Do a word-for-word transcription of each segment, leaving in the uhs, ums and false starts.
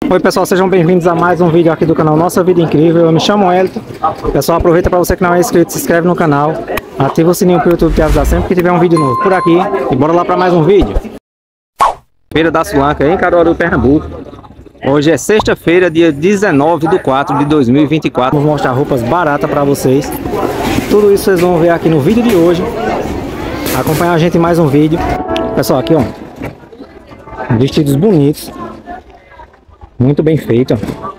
Oi pessoal, sejam bem-vindos a mais um vídeo aqui do canal Nossa Vida Incrível. Eu me chamo Elton. Pessoal, aproveita para você que não é inscrito, se inscreve no canal, ativa o sininho para o YouTube te avisar sempre que tiver um vídeo novo por aqui. E bora lá para mais um vídeu. Feira da Sulanca em Caruaru, Pernambuco. Hoje é sexta-feira, dia dezenove de quatro de dois mil e vinte e quatro. Vou mostrar roupas baratas para vocês. Tudo isso vocês vão ver aqui no vídeo de hoje. Acompanhar a gente em mais um vídeo. Pessoal, aqui ó, vestidos bonitos, muito bem feito.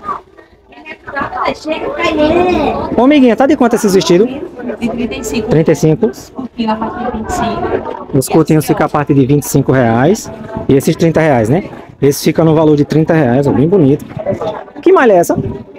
Ô amiguinha, tá de quanto esses vestidos? De trinta e cinco. trinta e cinco. Curtinho a partir de vinte e cinco. Os curtinhos ficam a partir de vinte e cinco reais. E esses trinta reais, né? Esse fica no valor de trinta reais, ó, bem bonito. Que malha é essa?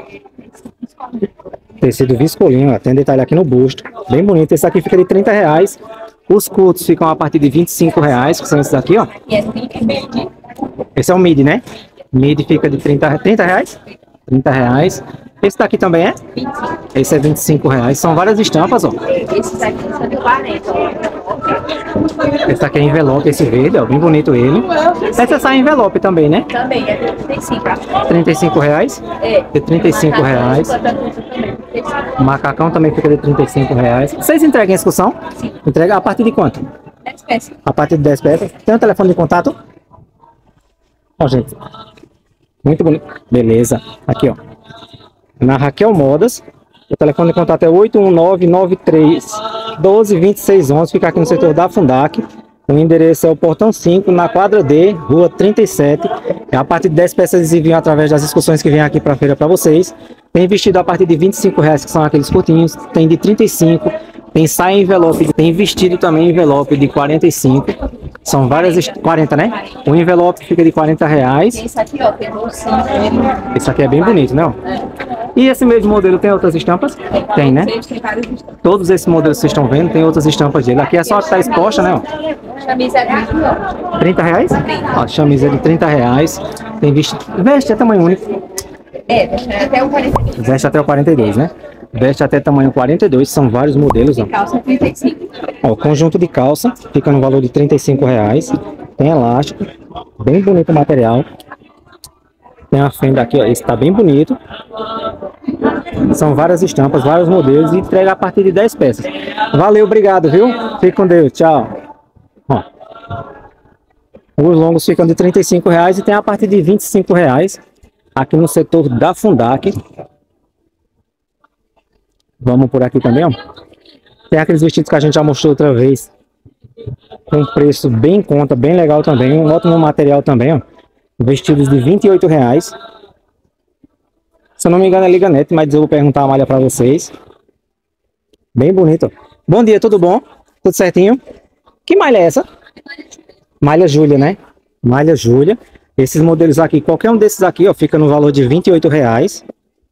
Tecido viscolinho, ó, tem detalhe aqui no busto. Bem bonito. Esse aqui fica de trinta reais. Os curtos ficam a partir de vinte e cinco reais, que são esses daqui, ó. E é midi. Esse é o midi, né? Midi fica de trinta, trinta reais. trinta reais. Esse daqui também é? vinte e cinco. Esse é vinte e cinco reais. São várias estampas, ó. Esses aqui são de quarenta. Esse daqui é envelope, esse verde, ó. Bem bonito ele. Essa sai envelope também, né? Também é de trinta e cinco. trinta e cinco reais. É. De trinta e cinco reais. O macacão também fica de trinta e cinco reais. Vocês entregam em excursão? Sim. Entrega a partir de quanto? dez peças. A partir de dez peças. Tem um telefone de contato? Ó, gente. Muito bonito. Beleza. Aqui, ó. Na Raquel Modas. O telefone de contato é oito um nove, nove três um dois, dois seis um um. Fica aqui no setor da Fundac. O endereço é o Portão cinco, na quadra D, rua trinta e sete. É a partir de dez peças eles enviam através das excursões que vêm aqui para a feira para vocês. Tem vestido a partir de vinte e cinco reais, que são aqueles curtinhos. Tem de trinta e cinco. Tem saia envelope. Tem vestido também envelope de quarenta e cinco. São várias... quarenta, né? O envelope fica de quarenta reais. Esse aqui, ó, tem bolsinho. Esse aqui é bem bonito, né? E esse mesmo modelo tem outras estampas? Tem, né? Tem vários estampas. Todos esses modelos que vocês estão vendo tem outras estampas dele. Aqui é só a que está exposta, né? Ó. Camisa é trinta, ó. trinta reais? Ó, camisa de trinta reais. Tem vestido. Veste é tamanho único. É, até o quarenta e dois. Veste até o quarenta e dois, né? Veste até tamanho quarenta e dois. São vários modelos, ó. Calça trinta e cinco. Ó, conjunto de calça. Fica no valor de trinta e cinco reais. Tem elástico. Bem bonito o material. Tem a fenda aqui, ó. Esse tá bem bonito. São várias estampas, vários modelos. E entrega a partir de dez peças. Valeu, obrigado, viu? Fique com Deus. Tchau. Ó. Os longos ficam de trinta e cinco reais e tem a partir de vinte e cinco reais. Aqui no setor da Fundac. Vamos por aqui também, ó. Tem aqueles vestidos que a gente já mostrou outra vez. Com preço bem em conta, bem legal também. Um ótimo material também, ó. Vestidos de vinte e oito reais. Se eu não me engano é Liga Net, mas eu vou perguntar a malha para vocês. Bem bonito, ó. Bom dia, tudo bom? Tudo certinho? Que malha é essa? Malha Júlia, né? Malha Júlia. Esses modelos aqui, qualquer um desses aqui, ó, fica no valor de vinte e oito reais.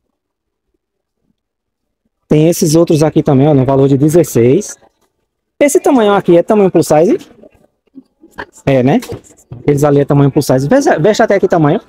Tem esses outros aqui também, ó, no valor de dezesseis. Esse tamanho aqui é tamanho plus size? É, né? Eles ali é tamanho plus size. Veste, veste até que tamanho?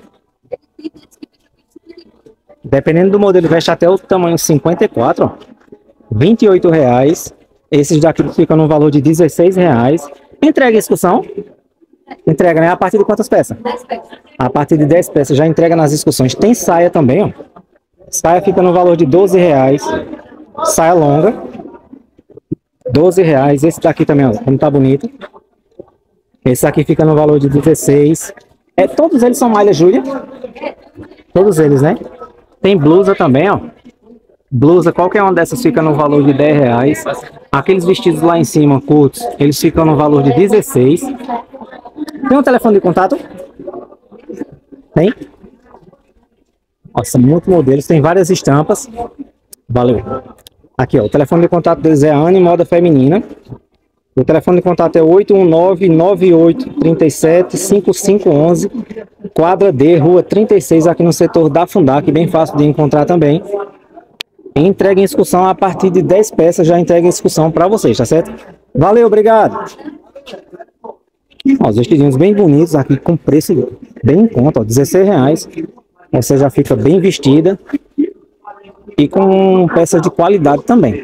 Dependendo do modelo, veste até o tamanho cinquenta e quatro, ó. vinte e oito reais. Esses daqui ficam no valor de dezesseis reais. Entrega em excursão? Entrega, né? A partir de quantas peças? dez peças. A partir de dez peças já entrega nas excursões. Tem saia também, ó. Saia fica no valor de doze reais. Saia longa. doze reais. Esse daqui também, ó. Como tá bonito. Esse aqui fica no valor de dezesseis. É, todos eles são malha Júlia. Todos eles, né? Tem blusa também, ó. Blusa, qualquer uma dessas fica no valor de dez reais. Aqueles vestidos lá em cima, curtos, eles ficam no valor de dezesseis. Tem um telefone de contato? Tem? Nossa, muitos modelos, tem várias estampas. Valeu. Aqui, ó, o telefone de contato deles é Anne Moda Feminina. O telefone de contato é oito um nove, nove oito três sete, cinco cinco um um. Quadra D, rua trinta e seis, aqui no setor da Fundac, bem fácil de encontrar também. Entrega em excursão a partir de dez peças, já entrega em excursão para vocês, tá certo? Valeu, obrigado. Ó, os vestidinhos bem bonitos aqui, com preço bem em conta, ó, dezesseis reais. Você já fica bem vestida e com peça de qualidade também.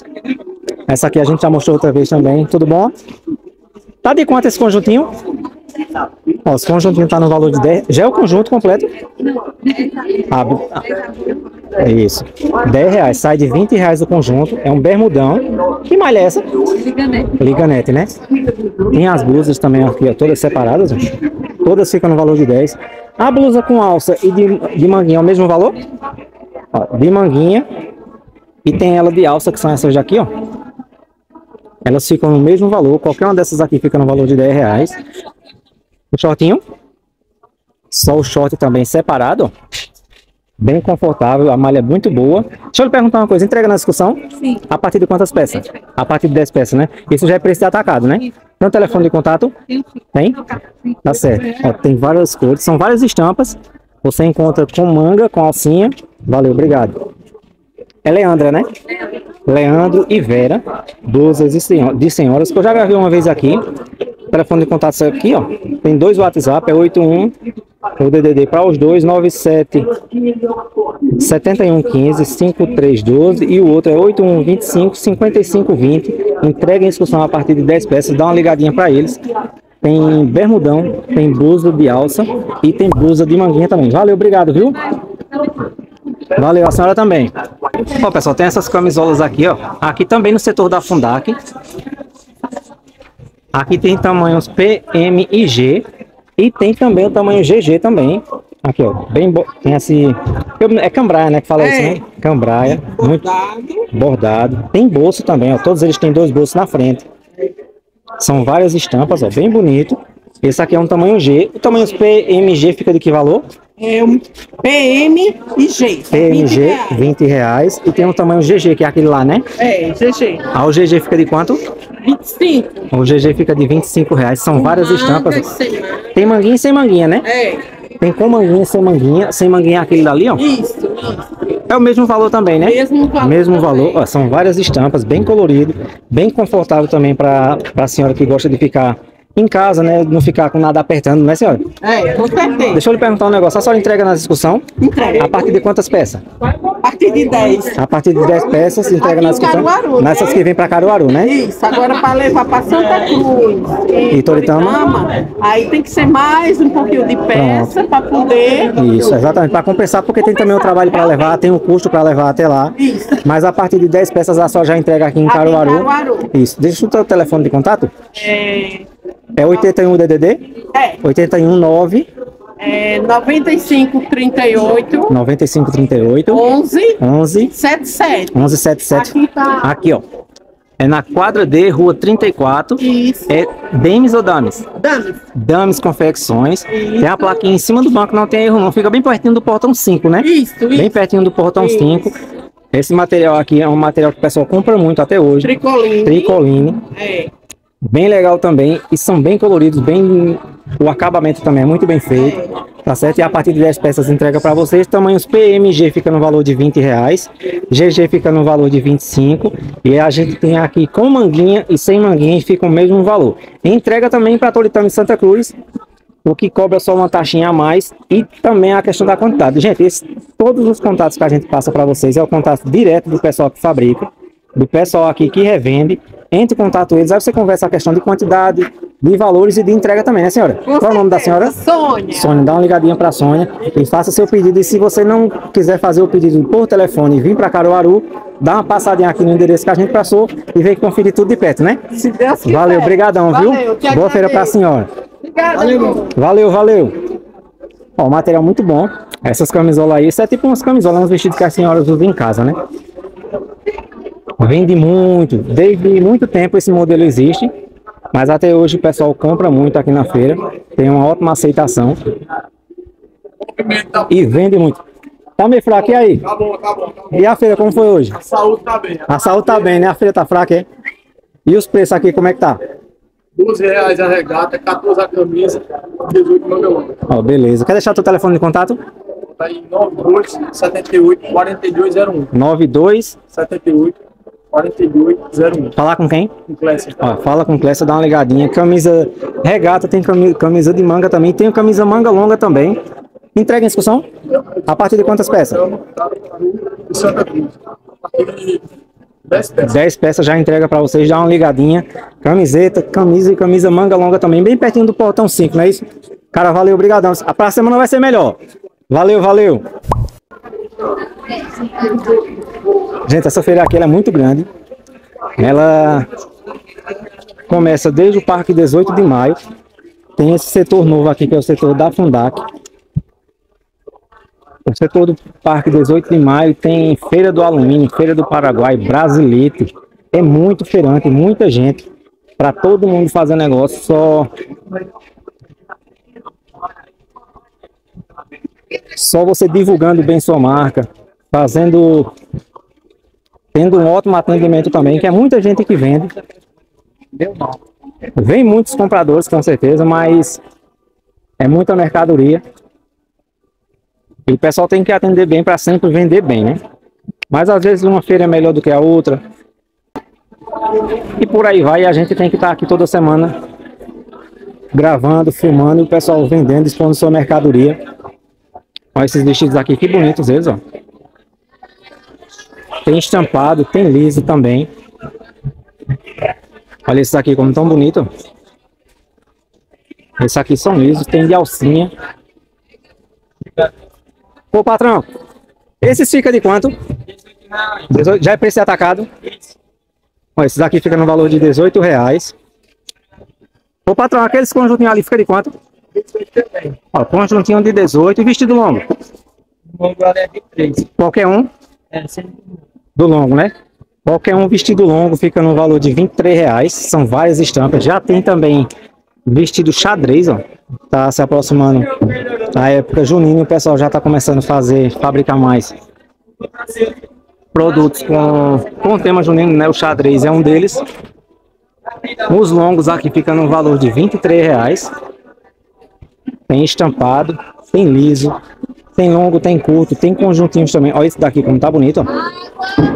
Essa aqui a gente já mostrou outra vez também. Tudo bom? Tá de quanto esse conjuntinho? Ó, os conjuntinhos tá no valor de dez. Já é o conjunto completo? Abre. Ah, é isso. dez reais. Sai de vinte reais o conjunto. É um bermudão. Que malha é essa? Liganete, né? Tem as blusas também aqui, ó, todas separadas. Ó. Todas ficam no valor de dez. A blusa com alça e de, de manguinha é o mesmo valor? Ó, de manguinha. E tem ela de alça, que são essas daqui, ó. Elas ficam no mesmo valor. Qualquer uma dessas aqui fica no valor de dez reais. O shortinho. Só o short também separado, ó. Bem confortável, a malha é muito boa. Deixa eu lhe perguntar uma coisa, entrega na discussão? Sim. A partir de quantas peças? A partir de dez peças, né? Isso já é preço de atacado, né? Tem um telefone de contato? Tem? Tá certo. Ó, tem várias cores, são várias estampas. Você encontra com manga, com alcinha. Valeu, obrigado. É Leandra, né? Leandro e Vera, blusas de senhoras, que eu já gravei uma vez aqui. O telefone de contato é aqui, ó. Tem dois WhatsApp, é oito um, o D D D para os dois, nove sete sete um um cinco cinco três um dois, e o outro é oito um dois cinco cinco cinco dois zero. Entrega em discussão a partir de dez peças, dá uma ligadinha para eles. Tem bermudão, tem blusa de alça e tem blusa de manguinha também. Valeu, obrigado, viu? Valeu, a senhora também. Ó, pessoal, tem essas camisolas aqui, ó. Aqui também no setor da Fundac. Aqui tem tamanhos P, M e G. E tem também o tamanho G G também. Aqui, ó. Bem bo... Tem assim... É cambraia, né? Que fala assim, né? Cambraia. Muito bordado. Tem bolso também, ó. Todos eles têm dois bolsos na frente. São várias estampas, ó. Bem bonito. Esse aqui é um tamanho G. O tamanho P, M e G fica de que valor? É um P M e G. P M G, vinte reais. E tem um tamanho G G, que é aquele lá, né? É, G G. Ah, o G G fica de quanto? vinte e cinco. O G G fica de vinte e cinco reais. São várias estampas. Sem manga. Tem manguinha e sem manguinha, né? É. Tem com manguinha e sem manguinha. Sem manguinha é aquele dali, ó. Isso, isso. É o mesmo valor também, né? Mesmo valor. Mesmo valor. Ó, são várias estampas, bem colorido, bem confortável também para a senhora que gosta de ficar em casa, né? Não ficar com nada apertando, né, senhora? É, com certeza. Deixa eu lhe perguntar um negócio. A senhora entrega na discussão? Entrega. A partir de quantas peças? A partir de dez. A partir de dez peças, entrega Aqui na em discussão. Caruaru, Nessas né? que vem para Caruaru, né? Isso, agora para levar para Santa Cruz E Toritama? aí tem que ser mais um pouquinho de peça para poder. Isso, exatamente. Para compensar, porque tem também o trabalho para levar, tem o custo para levar até lá. Isso. Mas a partir de dez peças a senhora já entrega aqui em Aqui em Caruaru. Caruaru. Isso. Deixa o teu telefone de contato. É, É oitenta e um D D D? é, oitenta e um nove é noventa e cinco, trinta e oito, noventa e cinco trinta e oito onze, onze setenta e sete. onze setenta e sete. Aqui tá. Aqui, ó. É na quadra D, rua trinta e quatro. Isso. É Demis ou Dames? Dani. Dames Confecções. Tem a plaquinha em cima do banco, não tem erro não. Fica bem pertinho do portão cinco, né? Isso, Bem isso. pertinho do portão Isso. cinco. Esse material aqui é um material que o pessoal compra muito até hoje. Tricoline. Tricoline. É. Bem legal também. E são bem coloridos, bem... O acabamento também é muito bem feito. Tá certo? E a partir de dez peças entrega para vocês. Tamanhos P M G fica no valor de vinte reais. G G fica no valor de vinte e cinco. E a gente tem aqui com manguinha e sem manguinha e fica o mesmo valor. Entrega também para Toritama e Santa Cruz. O que cobra só uma taxinha a mais. E também a questão da quantidade. Gente, esse, todos os contatos que a gente passa para vocês é o contato direto do pessoal que fabrica. Do pessoal aqui que revende. Entre em contato eles, aí você conversa a questão de quantidade, de valores e de entrega também, né, senhora? Com Qual é o nome da senhora? Sônia. Sônia, dá uma ligadinha para a Sônia e faça seu pedido. E se você não quiser fazer o pedido por telefone e vir para Caruaru, dá uma passadinha aqui no endereço que a gente passou e vem conferir tudo de perto, né? Se Deus quiser. Valeu, brigadão, viu? Valeu, te Boa feira para a agradeço. senhora. Obrigada. Valeu. Valeu, valeu. Ó, o material muito bom. Essas camisolas aí, isso é tipo umas camisolas, uns vestidos que as senhoras usam em casa, né? Vende muito, desde muito tempo esse modelo existe, mas até hoje o pessoal compra muito aqui na feira, tem uma ótima aceitação e vende muito. Tá meio fraco, e aí? Tá bom, tá bom, tá bom. E a feira como foi hoje? A saúde tá bem. A saúde tá bem, né? A feira tá fraca, é? E os preços aqui, como é que tá? doze reais a regata, quatorze a camisa, dezoito manga longa. Ó, beleza. Quer deixar teu telefone de contato? Tá em nove dois sete oito quatro dois zero um. nove dois. sete oito quatro dois zero um. Falar com quem? Com Clécia. Ó, fala com o Clécia, dá uma ligadinha. Camisa regata, tem camisa, camisa de manga também. Tem camisa manga longa também. Entrega em discussão? A partir de quantas peças? De Santa Cruz. A partir de dez peças. dez peças já entrega para vocês, dá uma ligadinha. Camiseta, camisa e camisa manga longa também, bem pertinho do portão cinco, não é isso? Cara, valeu, obrigadão. A próxima semana vai ser melhor. Valeu, valeu. Gente, essa feira aqui ela é muito grande. Ela começa desde o Parque dezoito de maio. Tem esse setor novo aqui, que é o setor da Fundac. O setor do Parque dezoito de maio tem Feira do Alumínio, Feira do Paraguai, Brasilite. É muito feirante, muita gente. Para todo mundo fazer negócio, só... Só você divulgando bem sua marca, fazendo... Tendo um ótimo atendimento também, que é muita gente que vende. Vem muitos compradores, com certeza, mas é muita mercadoria. E o pessoal tem que atender bem para sempre vender bem, né? Mas às vezes uma feira é melhor do que a outra. E por aí vai, e a gente tem que estar aqui toda semana gravando, filmando e o pessoal vendendo, expondo sua mercadoria. Olha esses vestidos aqui, que bonitos eles, ó. Tem estampado, tem liso também. Olha esses aqui como tão bonito. Esses aqui são lisos, tem de alcinha. Ô patrão, esses fica de quanto? dezoito, já é preço atacado? Olha, esses aqui fica no valor de dezoito reais. Ô patrão, aqueles conjuntinhos ali fica de quanto? Ó, conjuntinho de dezoito e vestido longo. O longo é de três. Qualquer um? É, sim. Do longo, né? Qualquer um vestido longo fica no valor de vinte e três reais. São várias estampas. Já tem também vestido xadrez, ó. Tá se aproximando da época junina. O pessoal já tá começando a fazer, fabricar mais produtos com, com o tema junino, né? O xadrez é um deles. Os longos aqui ficam no valor de vinte e três reais. Tem estampado, tem liso, tem longo, tem curto, tem conjuntinhos também. Olha esse daqui como tá bonito, ó.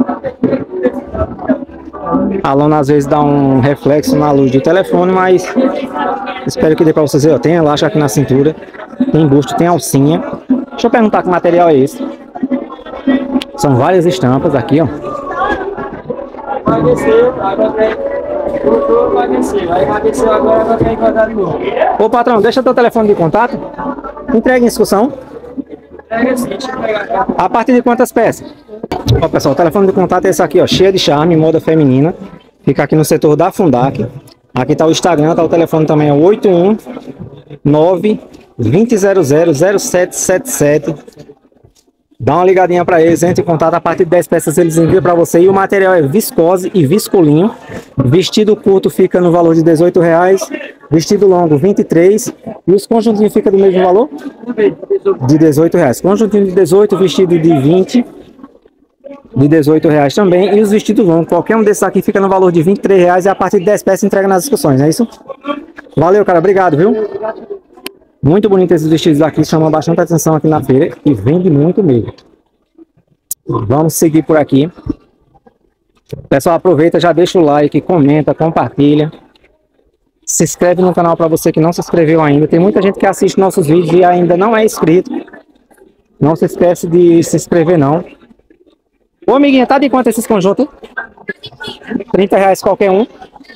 A lona às vezes dá um reflexo na luz do telefone, mas espero que dê pra vocês verem. Tem elástico aqui na cintura, tem busto, tem alcinha. Deixa eu perguntar que material é esse. São várias estampas aqui, ó. Vai descer, agora tem. Voltou, vai descer. Aí vai descer agora, agora tem que guardar de novo. Ô patrão, deixa teu telefone de contato. Entrega em excursão. Pega assim, deixa eu pegar cá. A partir de quantas peças? Ó pessoal, o telefone de contato é esse aqui, ó. Cheio de charme, moda feminina. Fica aqui no setor da Fundac. Aqui tá o Instagram, tá o telefone também, é o oito um nove, dois zero zero, zero sete sete sete. Dá uma ligadinha para eles, entre em contato, a partir de dez peças eles enviam para você. E o material é viscose e viscolinho. Vestido curto fica no valor de dezoito reais, vestido longo vinte e três. E os conjuntinhos ficam do mesmo valor? De dezoito reais. Conjuntinho de dezoito, vestido de vinte, de dezoito reais também. E os vestidos longos, qualquer um desses aqui fica no valor de vinte e três reais. E a partir de dez peças entrega nas discussões, é isso? Valeu, cara, obrigado, viu? Muito bonito esses vestidos aqui, chamam bastante atenção aqui na feira e vende muito mesmo. Vamos seguir por aqui. Pessoal, aproveita, já deixa o like, comenta, compartilha. Se inscreve no canal para você que não se inscreveu ainda. Tem muita gente que assiste nossos vídeos e ainda não é inscrito. Não se esquece de se inscrever não. Ô amiguinha, tá de quanto esses conjuntos? trinta reais qualquer um.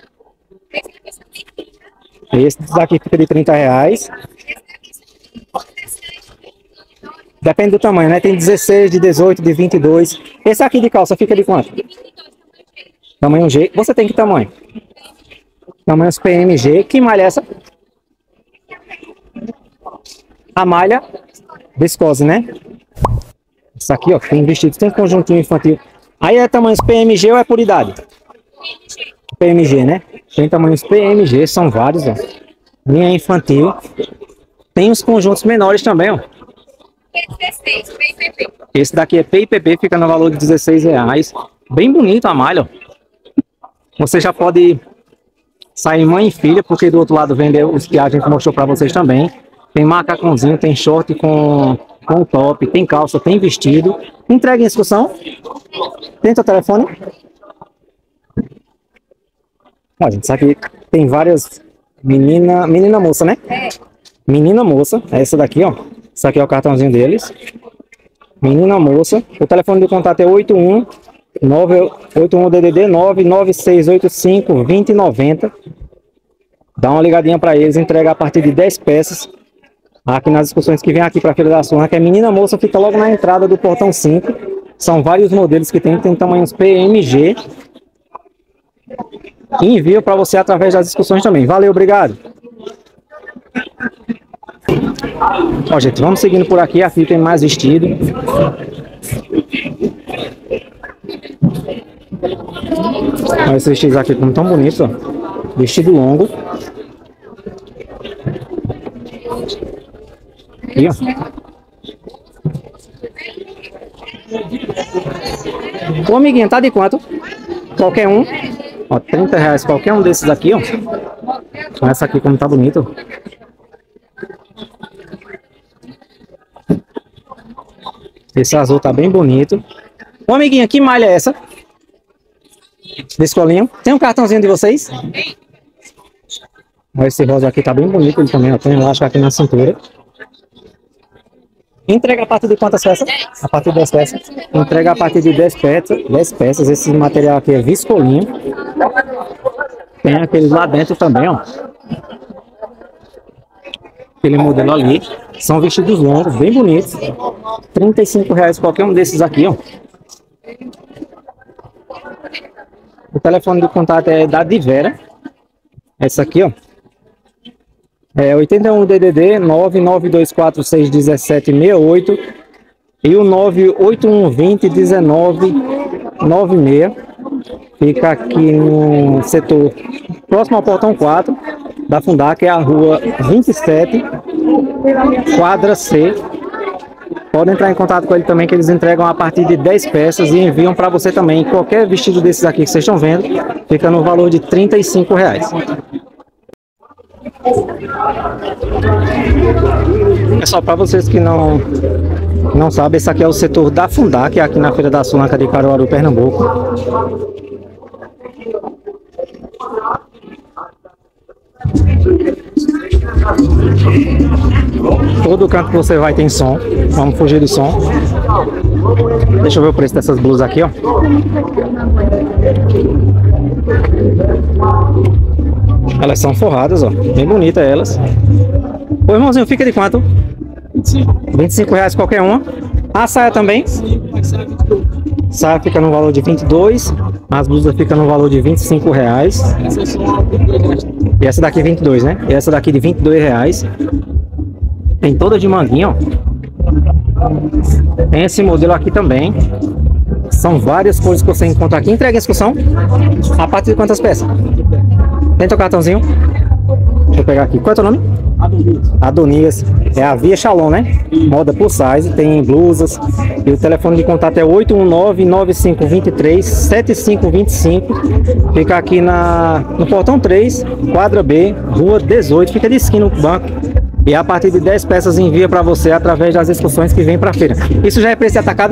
Esse daqui fica de trinta reais. Depende do tamanho, né? Tem dezesseis, de dezoito, de vinte e dois. Esse aqui de calça fica de quanto? Tamanho G. Você tem que tamanho? Tamanhos P M G. Que malha é essa? A malha viscose, né? Isso aqui, ó. Tem vestido, tem conjuntinho infantil. Aí é tamanhos P M G ou é por idade? P M G, né? Tem tamanhos P M G, são vários, ó. Linha infantil. Tem os conjuntos menores também, ó. Esse daqui é P I P P, fica no valor de dezesseis reais. Bem bonito a malha, ó. Você já pode sair mãe e filha, porque do outro lado vende os que a gente mostrou pra vocês também. Tem macacãozinho, tem short com, com top, tem calça, tem vestido. Entrega em excursão. Tem teu telefone? Ó, gente, isso aqui tem várias... Menina, menina moça, né? É. Menina moça, é essa daqui, ó. Isso aqui é o cartãozinho deles. Menina moça. O telefone de contato é oito um nove oito um D D D nove nove seis oito cinco dois zero nove zero. Dá uma ligadinha para eles, entrega a partir de dez peças. Aqui nas discussões que vem aqui para a Feira da Surra, que é Menina Moça, fica logo na entrada do portão cinco. São vários modelos que tem, tem tamanhos P M G. E envio para você através das discussões também. Valeu, obrigado. Ó, gente, vamos seguindo por aqui. Aqui tem mais vestido. Olha esses vestidos aqui como tão bonitos, ó. Vestido longo. Aqui, ó. Ô, amiguinho, tá de quanto? Qualquer um. Ó, trinta reais qualquer um desses aqui, ó. Essa aqui como tá bonito. Esse azul tá bem bonito. Ô, amiguinho, que malha é essa? Desse colinho. Tem um cartãozinho de vocês? Olha, esse rosa aqui tá bem bonito. Ele também, ó. Tem elástico aqui na cintura. Entrega a partir de quantas peças? A partir de dez peças. Entrega a partir de dez peças. dez peças. Esse material aqui é viscolinho. Tem aqueles lá dentro também, ó. Aquele modelo ali. São vestidos longos, bem bonitos. trinta e cinco reais qualquer um desses aqui, ó. O telefone de contato é da Divera. Essa aqui, ó. É oito um D D D nove nove dois quatro seis um sete seis oito e o nove oito um dois zero um nove nove seis. Fica aqui no setor próximo ao portão quatro da Fundac, é a rua vinte e sete, quadra C. Pode entrar em contato com ele também, que eles entregam a partir de dez peças e enviam para você também. Qualquer vestido desses aqui que vocês estão vendo, fica no valor de trinta e cinco reais. Pessoal, para vocês que não não sabem, esse aqui é o setor da Fundac, aqui na Feira da Sulanca de Caruaru, Pernambuco. Todo canto que você vai tem som. Vamos fugir do som. Deixa eu ver o preço dessas blusas aqui, ó. Elas são forradas, ó. Bem bonitas elas. Ô, irmãozinho, fica de quanto? vinte e cinco reais qualquer uma. A saia também? Saia fica no valor de vinte e dois. As blusas ficam no valor de vinte e cinco reais. E essa daqui vinte e dois, né? E essa daqui de vinte e dois reais. Tem toda de manguinha, ó. Tem esse modelo aqui também. São várias cores que você encontra aqui. Entrega em excursão. A partir de quantas peças? Tem teu cartãozinho? Deixa eu pegar aqui. Qual é o teu nome? Adonias. Adonias. É a Via Shalom, né? Moda plus size. Tem blusas. E o telefone de contato é oito um nove, nove cinco dois três, sete cinco dois cinco. Fica aqui na, no portão três, quadra B, rua dezoito. Fica de esquina no banco. E a partir de dez peças envia para você através das excursões que vem para a feira. Isso já é preço atacado?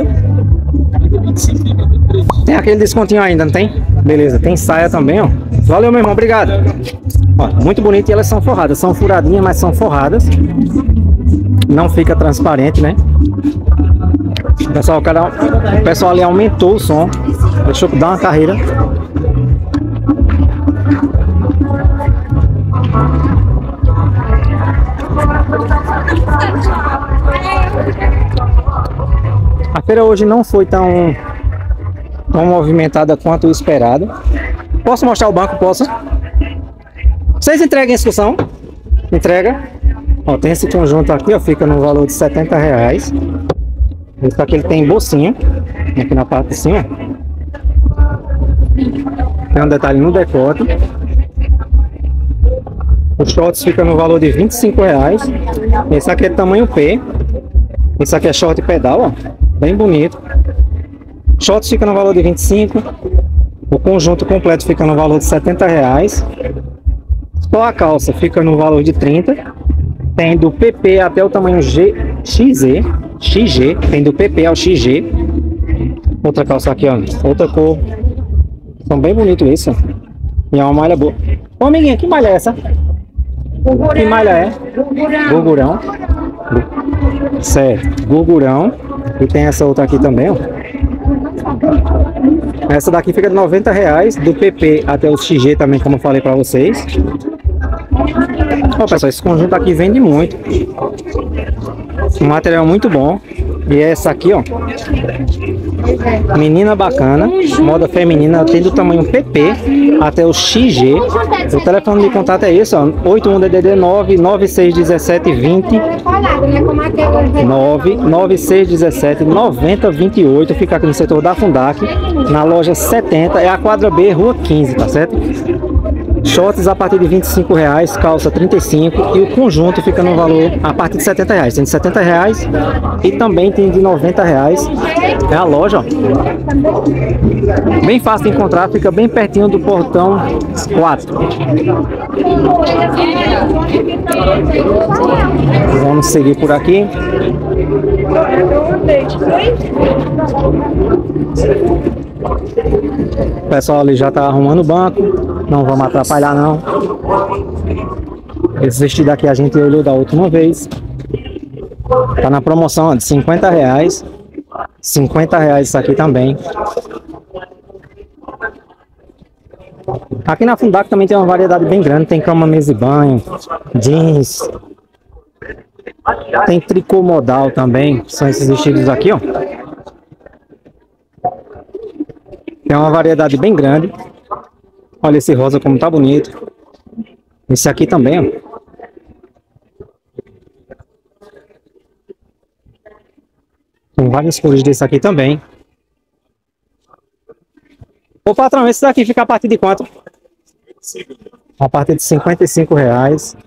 Tem aquele descontinho ainda, não tem? Beleza, tem saia também, ó. Valeu, meu irmão, obrigado. Ó, muito bonito, e elas são forradas. São furadinhas, mas são forradas. Não fica transparente, né? Pessoal, o, cara, o pessoal ali aumentou o som. Deixa eu dar uma carreira. A feira hoje não foi tão, tão movimentada quanto o esperado. Posso mostrar o banco? Posso? Vocês entregam em excursão? Entrega. Ó, tem esse conjunto aqui, ó, fica no valor de setenta reais. Esse aqui ele tem bolsinha aqui na parte de cima. Tem um detalhe no decote. Os shorts ficam no valor de vinte e cinco reais. Esse aqui é tamanho P. Esse aqui é short pedal, ó. Bem bonito. Shorts fica no valor de vinte e cinco. O conjunto completo fica no valor de setenta reais. Só a calça fica no valor de trinta. Tem do P P até o tamanho G, X Z, X G. Tem do P P ao X G. Outra calça aqui, ó. Outra cor. São bem bonitos isso. E é uma malha boa. Ô, amiguinha, que malha é essa? Gugurão. Que malha é? Gugurão. Certo. Gugurão. E tem essa outra aqui também, ó. Essa daqui fica de noventa reais, do P P até o X G também, como eu falei pra vocês. Ó, pessoal, esse conjunto aqui vende muito. Um material muito bom. E essa aqui, ó, menina bacana, moda feminina, tem do tamanho P P até o X G. O telefone de contato é esse, ó, oito um D D D nove nove seis um sete dois zero nove nove seis um sete nove zero dois oito. Fica aqui no setor da Fundac, na loja setenta, é a quadra B, rua quinze, tá certo? Shorts a partir de vinte e cinco reais, calça trinta e cinco e o conjunto fica no valor a partir de setenta reais. Tem de setenta reais e também tem de noventa reais. É a loja, ó. Bem fácil de encontrar, fica bem pertinho do portão quatro. Vamos seguir por aqui. O pessoal ali já tá arrumando o banco. Não vamos atrapalhar não. Esse vestido aqui a gente olhou da última vez. Tá na promoção, ó, de cinquenta reais. cinquenta reais isso aqui também. Aqui na Fundac também tem uma variedade bem grande. Tem cama, mesa e banho, jeans. Tem tricô modal também. São esses vestidos aqui, ó. Tem uma variedade bem grande. Olha esse rosa como tá bonito. Esse aqui também, ó. Tem várias cores desse aqui também. Ô patrão, esse daqui fica a partir de quanto? A partir de cinquenta e cinco reais.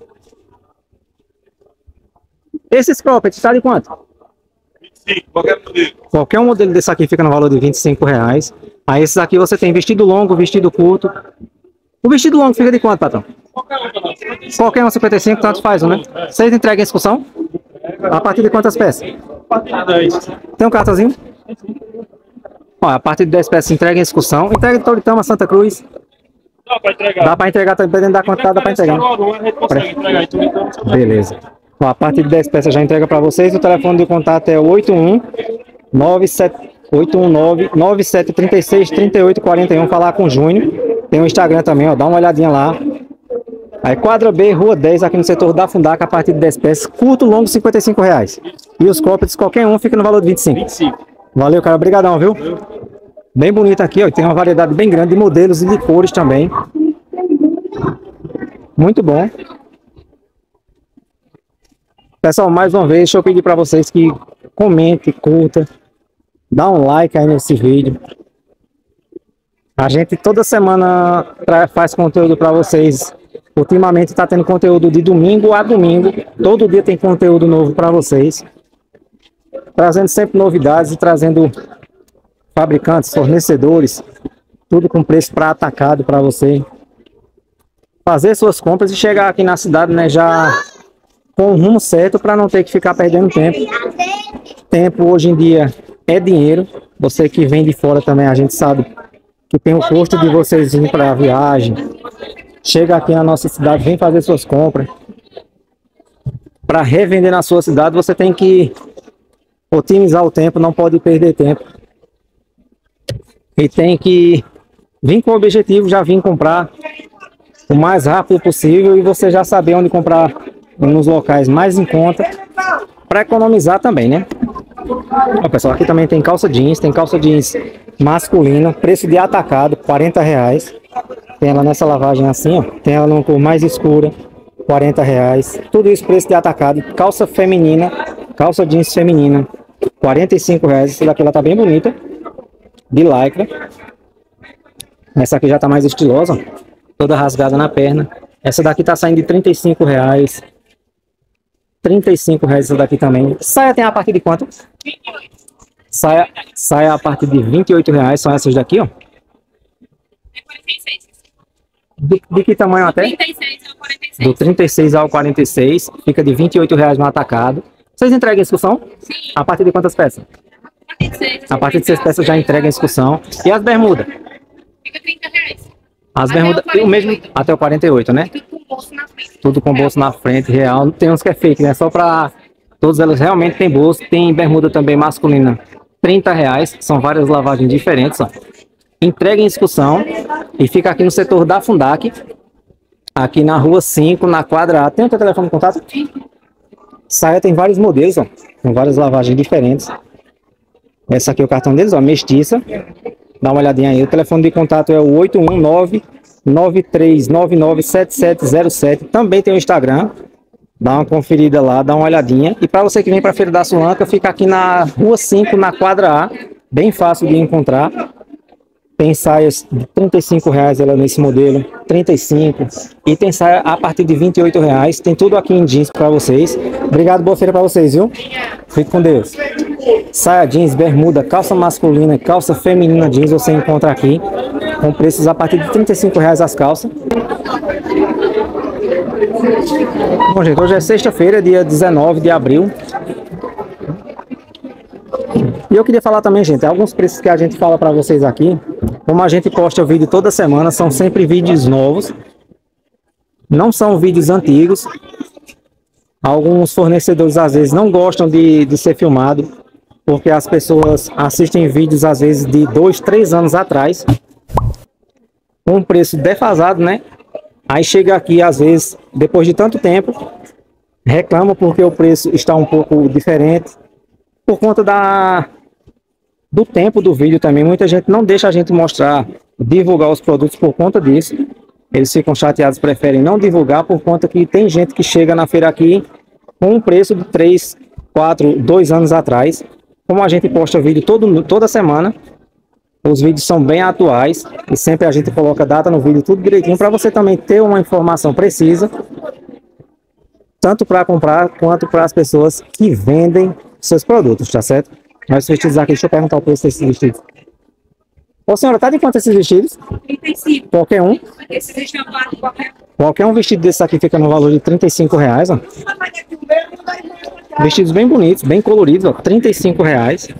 Esses cropped tá de quanto? vinte e cinco, qualquer modelo. Qualquer um modelo desse aqui fica no valor de vinte e cinco reais. Aí esses aqui você tem vestido longo, vestido curto. O vestido longo fica de quanto, patrão? Qualquer um, cinquenta e cinco, tanto faz, né? Vocês entregam em excursão? A partir de quantas peças? A partir de dez. Tem um cartãozinho? Ó, a partir de dez peças entrega em excursão. Entrega de Toritama, Santa Cruz. Dá pra entregar. Dá pra entregar, dependendo da quantidade, dá pra entregar. A gente consegue entregar, então, então, Beleza. Ó, a partir de dez peças já entrega pra vocês. O telefone de contato é oito um nove sete nove sete três seis três oito quatro um. Falar com o Júnior. Tem o Instagram também, ó. Dá uma olhadinha lá. Aí quadra B, rua dez, aqui no setor da Fundac, a partir de dez peças. Curto, longo, cinquenta e cinco reais. E os croppeds, qualquer um, fica no valor de vinte e cinco. vinte e cinco. Valeu, cara. Obrigadão, viu? Bem bonito aqui, ó. Tem uma variedade bem grande de modelos e de cores também. Muito bom. Pessoal, mais uma vez, deixa eu pedir para vocês que comente, curta, dá um like aí nesse vídeo. A gente toda semana faz conteúdo para vocês. Ultimamente está tendo conteúdo de domingo a domingo. Todo dia tem conteúdo novo para vocês. Trazendo sempre novidades e trazendo fabricantes, fornecedores, tudo com preço para atacado para você fazer suas compras e chegar aqui na cidade, né, já com o rumo certo, para não ter que ficar perdendo tempo. Tempo hoje em dia é dinheiro. Você que vem de fora também, a gente sabe que tem o custo de vocês irem para a viagem. Chega aqui na nossa cidade, vem fazer suas compras. Para revender na sua cidade, você tem que otimizar o tempo, não pode perder tempo. E tem que vir com o objetivo, já vir comprar o mais rápido possível e você já saber onde comprar nos locais mais em conta, para economizar também, né? Ó, pessoal, aqui também tem calça jeans, tem calça jeans masculina, preço de atacado, quarenta reais. Tem ela nessa lavagem assim, ó. Tem ela numa cor mais escura, quarenta reais. Tudo isso preço de atacado. Calça feminina, calça jeans feminina, quarenta e cinco reais. Essa daqui ela tá bem bonita, de lycra. Essa aqui já tá mais estilosa, ó. Toda rasgada na perna. Essa daqui tá saindo de trinta e cinco reais. trinta e cinco reais essa daqui também. Saia tem a partir de quanto? Saia, saia a partir de vinte e oito reais. São essas daqui, ó. De, de que tamanho até? trinta e seis ao quarenta e seis. Do trinta e seis ao quarenta e seis. Fica de vinte e oito reais no atacado. Vocês entregam em excursão? Sim. A partir de quantas peças? A partir de seis. A partir de seis peças já entrega em excursão. E as bermudas? Fica trinta reais. As Até bermudas, o o mesmo até o quarenta e oito, né? Tudo com bolso na frente. Tudo com bolso na frente, real. Tem uns que é fake, né? Só pra... Todas elas realmente tem bolso. Tem bermuda também masculina, trinta reais. São várias lavagens diferentes, ó. entrega em execução e fica aqui no setor da Fundac, aqui na rua cinco, na quadra A. Tem o teu telefone de contato? Saia tem vários modelos, ó, com várias lavagens diferentes. Essa aqui é o cartão deles, ó, mestiça. Dá uma olhadinha aí. O telefone de contato é o oito um nove, nove três nove nove, sete sete zero sete. Também tem o Instagram. Dá uma conferida lá, dá uma olhadinha. E para você que vem para a Feira da Sulanca, fica aqui na rua cinco, na quadra A. Bem fácil de encontrar. Tem saias de trinta e cinco reais ela nesse modelo, trinta e cinco. E tem saia a partir de vinte e oito reais. Tem tudo aqui em jeans para vocês. Obrigado, boa feira para vocês, viu? Fique com Deus. Saia jeans, bermuda, calça masculina, calça feminina jeans você encontra aqui. Com preços a partir de trinta e cinco reais as calças. Bom, gente, hoje é sexta-feira, dia dezenove de abril. E eu queria falar também, gente, alguns preços que a gente fala para vocês aqui. Como a gente posta o vídeo toda semana, são sempre vídeos novos. Não são vídeos antigos. Alguns fornecedores, às vezes, não gostam de, de ser filmado, porque as pessoas assistem vídeos, às vezes, de dois, três anos atrás, com um preço defasado, né? Aí chega aqui, às vezes, depois de tanto tempo, reclama porque o preço está um pouco diferente, por conta da, do tempo do vídeo também. Muita gente não deixa a gente mostrar, divulgar os produtos por conta disso. Eles ficam chateados, preferem não divulgar, por conta que tem gente que chega na feira aqui com um preço de três, quatro, dois anos atrás. Como a gente posta vídeo todo, toda semana, os vídeos são bem atuais e sempre a gente coloca data no vídeo, tudo direitinho, para você também ter uma informação precisa, tanto para comprar quanto para as pessoas que vendem seus produtos, tá certo? Mas os vestidos aqui, deixa eu perguntar o preço desses vestidos. Ô senhora, tá de quanto esses vestidos? trinta e cinco. Qualquer um? Esse estampado qualquer Qualquer um vestido desse aqui fica no valor de trinta e cinco reais, ó. Vestidos bem bonitos, bem coloridos, ó, trinta e cinco reais.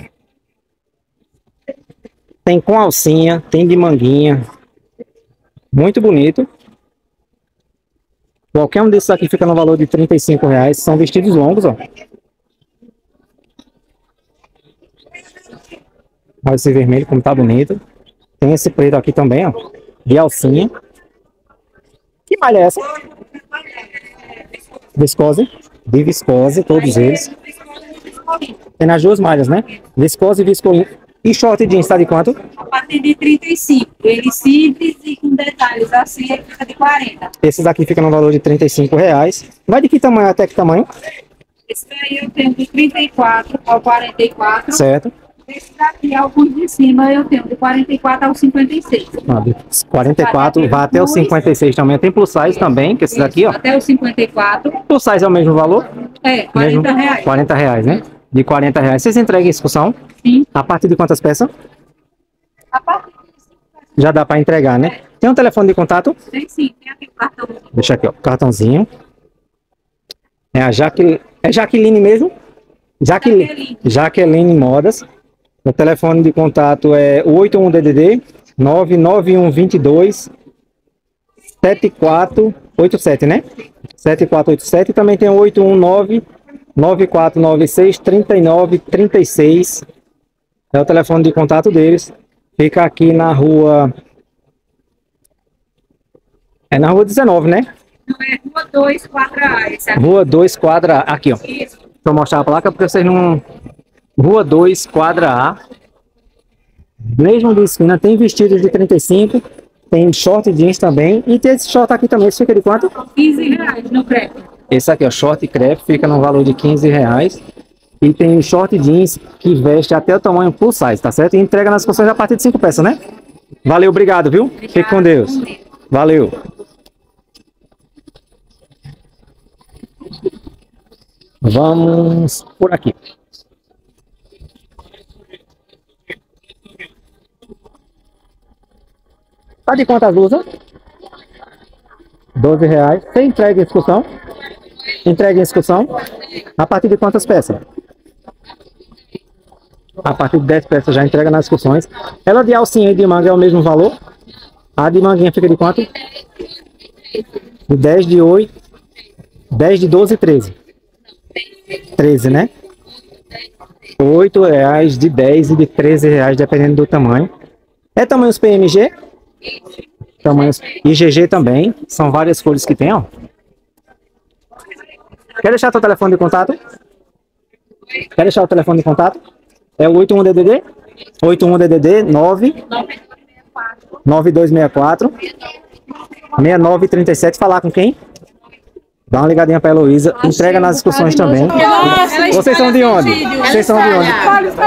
Tem com alcinha, tem de manguinha. Muito bonito. Qualquer um desses aqui fica no valor de trinta e cinco reais. São vestidos longos, ó. Olha esse vermelho como tá bonito. Tem esse preto aqui também, ó, de alcinha. Que malha é essa? Viscose. De viscose, todos eles. Tem nas duas malhas, né? Viscose e viscolina. E short jeans tá de quanto? a partir de trinta e cinco. Ele simples e com detalhes assim, ele fica de quarenta. Esses aqui ficam no valor de trinta e cinco reais. Vai de que tamanho até que tamanho? Esse daí eu tenho de trinta e quatro ao quarenta e quatro. Certo. Esse daqui, alguns de cima, eu tenho de quarenta e quatro ao cinquenta e seis. Ah, de quarenta e quatro, vai até o cinquenta e seis também. Tem plus size também, que esses aqui, ó. Até o cinquenta e quatro. Plus size é o mesmo valor? É, quarenta Mesmo? reais. quarenta reais, né? De quarenta reais. Vocês entregam em execução? Sim. A partir de quantas peças? A partir de Já dá para entregar, né? Tem um telefone de contato? tem sim, tem aqui o cartão. Deixa aqui, ó. Cartãozinho. É a Jaqueline. É Jaqueline mesmo? Jaqueline. Jaqueline. Jaqueline Modas. O telefone de contato é o oito um D D D nove nove um dois dois sete quatro oito sete, né? sete quatro oito sete. E também tem o oito um nove nove quatro nove seis três nove três seis. É o telefone de contato deles. Fica aqui na rua... É na rua dezenove, né? Não, é Rua dois, quadra A. Esse aqui. Rua dois, quadra A. Aqui, ó. Isso. Deixa eu mostrar a placa porque vocês não... Rua dois, quadra A. Mesmo de esquina, tem vestidos de trinta e cinco. Tem short jeans também. E tem esse short aqui também. Esse fica de quanto? quinze reais no crepe. Esse aqui, ó. Short crepe. Fica no valor de quinze reais. E tem short jeans que veste até o tamanho plus size, tá certo? E entrega nas construções a partir de cinco peças, né? Valeu, obrigado, viu? Fique com Deus. Valeu. Vamos por aqui. Tá de quantas blusas? doze reais. Você entrega em execução? Entrega em execução? A partir de quantas peças? A partir de dez peças já entrega nas execuções. Ela de alcinha e de manga é o mesmo valor? A de manguinha fica de quanto? De dez, de oito, dez, de doze e treze. treze, né? oito reais, de dez e de treze reais, dependendo do tamanho. É tamanhos P M G? Tamanhos I G G também. São várias cores que tem, ó. Quer deixar teu telefone de contato? Quer deixar o telefone de contato? É o oito um D D D? oito um D D D nove nove dois seis quatro seis nove três sete. Falar com quem? Dá uma ligadinha pra Heloísa. Entrega nas excursões também. Nossa, Vocês são de onde? Vocês são de onde?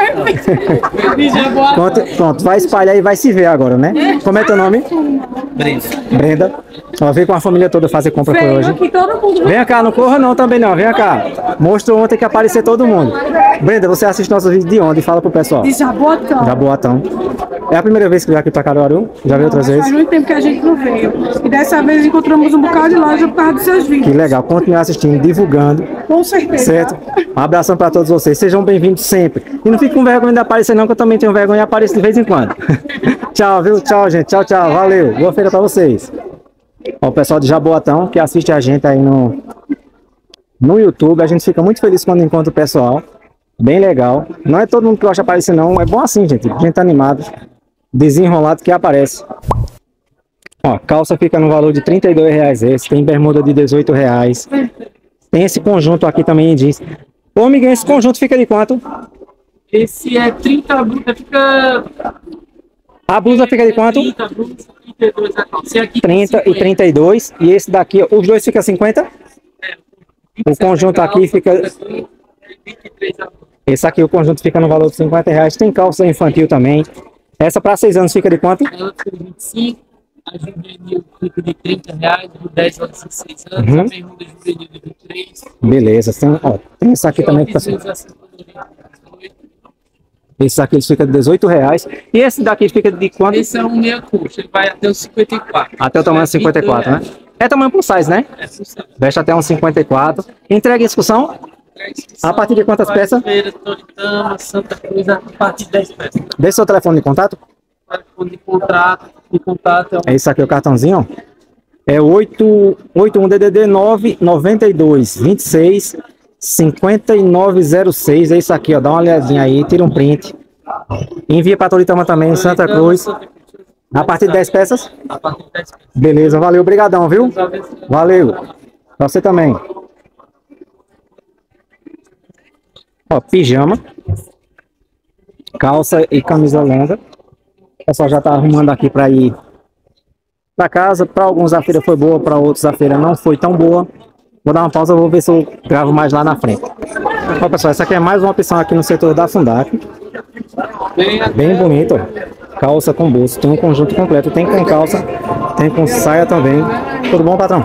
Pronto, pronto, vai espalhar e vai se ver agora, né? Como é teu nome? Brenda. Brenda. Ó, veio com a família toda fazer compra por hoje. Vem cá, não corra não também não, vem cá. Mostrou ontem que aparecer todo mundo. Brenda, você assiste nossos vídeos de onde? Fala pro pessoal. De Jaboatão. Jaboatão. É a primeira vez que veio aqui pra Caruaru? Já veio outras vezes? Faz muito tempo que a gente não veio. E dessa vez encontramos um bocado de loja por causa dos seus vídeos. Que legal, continue assistindo, divulgando. Com certeza. Certo? Um abração para todos vocês, sejam bem-vindos sempre. E não fique com vergonha de aparecer não, que eu também tenho vergonha e apareço de vez em quando. Tchau, viu? Tchau, gente. Tchau, tchau. Valeu. Boa feira para vocês. Ó, o pessoal de Jaboatão que assiste a gente aí no, no YouTube, a gente fica muito feliz quando encontra o pessoal. Bem legal. Não é todo mundo que gosta de aparecer não, é bom assim, gente. Gente animado, desenrolado que aparece. Ó, calça fica no valor de trinta e dois reais esse, tem bermuda de dezoito reais. Tem esse conjunto aqui também em jeans. Ô, Miguel, esse conjunto fica de quanto? Esse é trinta, a blusa fica... A blusa fica de quanto? trinta, blusa, trinta e dois a calça. Esse aqui trinta e trinta e dois. E esse daqui, os dois fica cinquenta? O conjunto aqui fica... vinte e três a blusa. Esse aqui, o conjunto fica no valor de cinquenta reais. Tem calça infantil também. Essa para seis anos fica de quanto? Ela fica de vinte e cinco. A juvenil fica de trinta reais, do dez a dezesseis anos, Uhum. a bermuda juvenil de vinte e três. Beleza. Tem, ó, tem esse aqui também que fica... Esse aqui eles ficam de dezoito reais. E esse daqui fica de quanto? Esse é um meia coxa, ele vai até os cinquenta e quatro. Até o tamanho cinquenta e quatro, né? É tamanho plus size, né? É sucesso. Veste até uns cinquenta e quatro. Entrega em discussão? A partir de quantas peças? Feira, Toritama, Santa Cruz, a partir de dez peças. Deixa seu telefone de contato. Telefone de contrato, de contato é um É esse aqui, o cartãozinho, ó. É oito um D D D nove nove dois vinte e seis cinquenta e nove zero seis. É isso aqui, ó. Dá uma olhadinha aí, tira um print. Envia para Toritama também, Santa Cruz. A partir de dez peças? a partir de dez peças. Beleza, valeu, obrigadão, viu? Valeu. Pra você também. Ó, pijama. Calça e camisa longa. O pessoal já tá arrumando aqui para ir para casa. Para alguns a feira foi boa, para outros a feira não foi tão boa. Vou dar uma pausa, vou ver se eu gravo mais lá na frente. Ó, pessoal, essa aqui é mais uma opção aqui no setor da Fundac. Bem bonito, ó. Calça com bolso, tem um conjunto completo, tem com calça, tem com saia também. Tudo bom, patrão?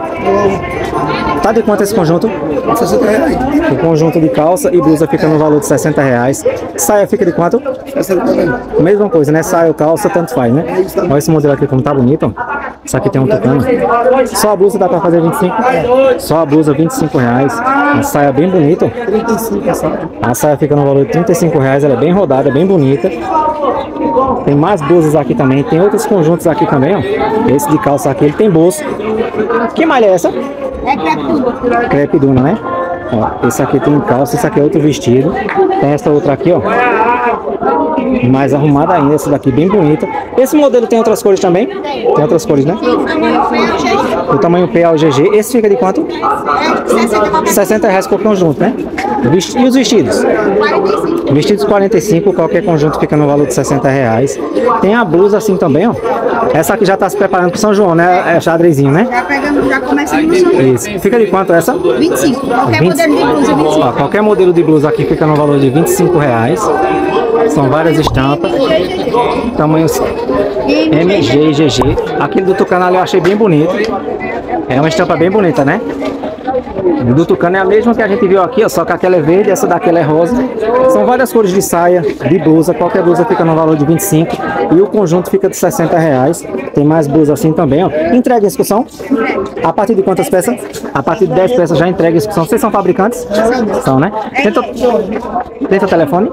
Tá de quanto esse conjunto? sessenta reais. O conjunto de calça e blusa fica no valor de sessenta reais. Saia fica de quanto? sessenta também. Mesma coisa, né? Saia ou calça, tanto faz, né? Olha esse modelo aqui como tá bonito, ó. Isso aqui tem um tucano. Só a blusa dá pra fazer vinte e cinco? Só a blusa vinte e cinco reais. Uma saia bem bonita. trinta e cinco a saia. A saia fica no valor de trinta e cinco reais. Ela é bem rodada, bem bonita. Tem mais blusas aqui também. Tem outros conjuntos aqui também, ó. Esse de calça aqui, ele tem bolso. Que malha é essa? É crepe. Crepe Duna, né? Ó, esse aqui tem calça, esse aqui é outro vestido. Tem essa outra aqui, ó. Mais arrumada ainda, essa daqui bem bonita. Esse modelo tem outras cores também? Tem outras cores, né? O tamanho P ao G G. Esse fica de quanto? sessenta reais por conjunto, né? Vesti- E os vestidos? Vestidos quarenta e cinco, qualquer conjunto fica no valor de sessenta reais. Tem a blusa assim também, ó. Essa aqui já tá se preparando pro São João, né? É xadrezinho, né? Já pegamos, já começamos no São Isso. Fica de quanto essa? vinte e cinco. Qualquer vinte modelo de blusa, vinte e cinco. Ó, qualquer modelo de blusa aqui fica no valor de vinte e cinco reais. São várias estampas. Tamanhos M, G e G G. Aquele do Tucano ali eu achei bem bonito. É uma estampa bem bonita, né? O do Tucano é a mesma que a gente viu aqui, ó, só que aquela é verde, essa daqui ela é rosa. São várias cores de saia, de blusa. Qualquer blusa fica no valor de vinte e cinco e o conjunto fica de sessenta reais. Tem mais blusa assim também, ó. Entrega em excursão? A partir de quantas peças? A partir de dez peças já entrega em excursão. Vocês são fabricantes? São, né? Tenta, tenta o telefone.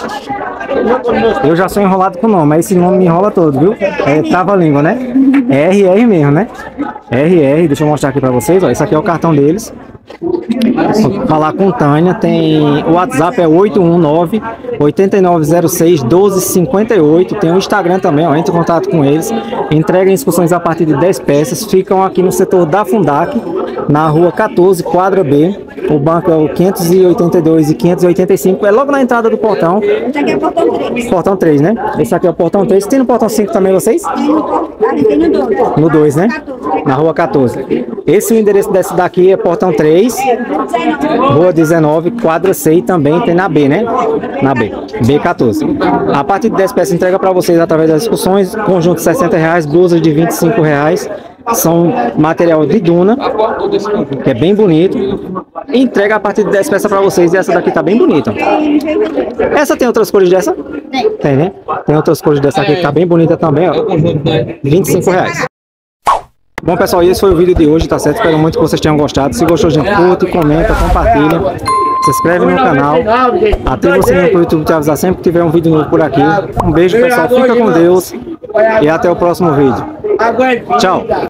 Eu já sou enrolado com o nome, mas esse nome me enrola todo, viu? É trava-língua, né? É R R mesmo, né? R R, deixa eu mostrar aqui pra vocês, ó. Esse aqui é o cartão deles. Vou falar com Tânia, tem o WhatsApp é oito um nove, oito nove zero seis, um dois cinco oito, tem o Instagram também, ó, entre em contato com eles, entrega em excursões a partir de dez peças, ficam aqui no setor da Fundac, na rua quatorze, quadra B, o banco é o quinhentos e oitenta e dois e quinhentos e oitenta e cinco, é logo na entrada do portão. Esse aqui é o portão três. Portão três, né? Esse aqui é o portão três, tem no portão cinco também vocês? Tem no portão, ali tem no dois. No dois, né? Na rua quatorze. Esse o endereço desse daqui é portão três, rua dezenove, quadra C e também tem na B, né? Na B, B quatorze. A partir de dez peças entrega para vocês através das discussões, conjunto de sessenta reais, blusas de vinte e cinco reais, são material de duna, que é bem bonito. Entrega a partir de dez peças para vocês e essa daqui tá bem bonita. Essa tem outras cores dessa? Tem. Tem, né? Tem outras cores dessa aqui que tá bem bonita também, ó. vinte e cinco reais. Bom, pessoal, esse foi o vídeo de hoje, tá certo? Espero muito que vocês tenham gostado. Se gostou, gente, curte, comenta, compartilha, se inscreve no canal, ativa o sininho pro YouTube te avisar sempre que tiver um vídeo novo por aqui. Um beijo, pessoal, fica com Deus e até o próximo vídeo. Tchau!